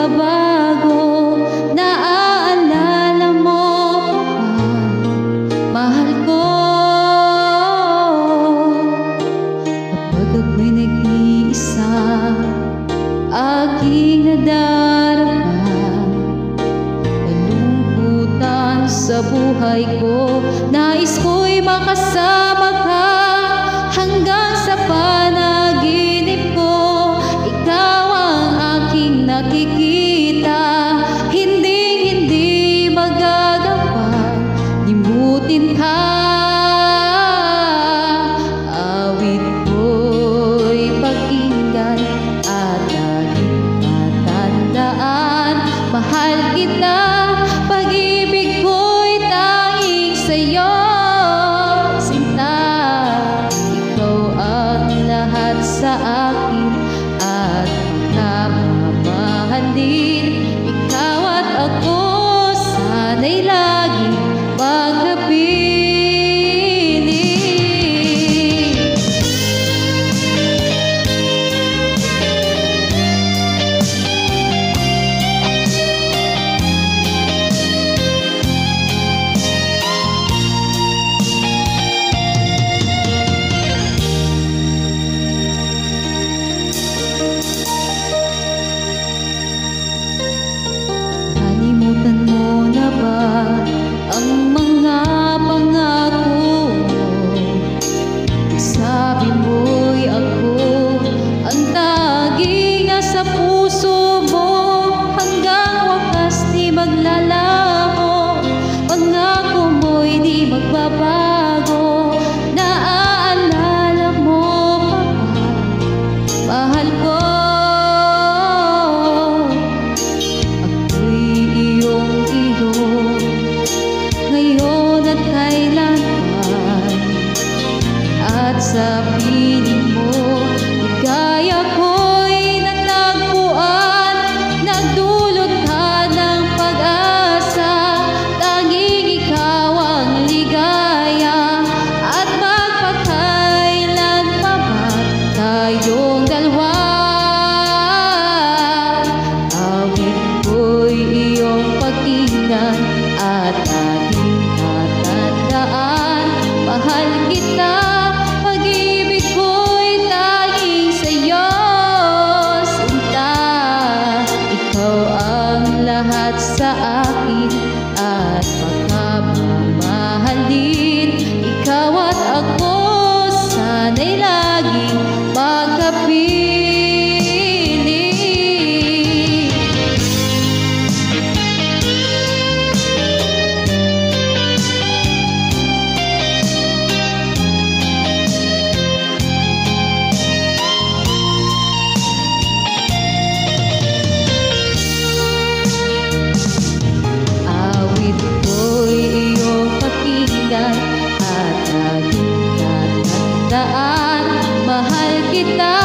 magbabago. Naaalala mo pa, mahal ko, kapag ako'y nag-iisa, aking nadarama kalungkutan sa buhay ko. Nais ko'y makasama ka hanggang sa panaginip ko. Ikaw ang aking nakikita, hindi magagawang limutin ka. Awit ko'y pakinggan at laging matandaan. Mahal kita, pag-ibig ko'y tanging sa'yo, sinta. Ikaw ang lahat sa akin at magmamahalin. Ikaw at ako sana'y laging magkapiling. Kalimutan mo na ba ang mga pangako mo? Sabi mo'y ako ang tanging nasa puso mo. Hanggang wakas di maglalaho, pangako mo'y di magbabago. Naaalala mo pa ba, mahal ko, ngayon at kailanman. At sa piling mo, ligaya ko'y natagpuan. Nagdulot ka ng pag-asa, tanging ikaw ang ligaya. At magpakailan pa ba tayong dalawa? Awit ko'y iyong pakinggan at aking tatandaan. Mahal kita, pag-ibig ko'y tanging sa'yo, sinta. Ikaw ang lahat sa akin at magmamahalin. Ikaw at ako sana'y laging magkapiling. At laging tatandaan, mahal kita.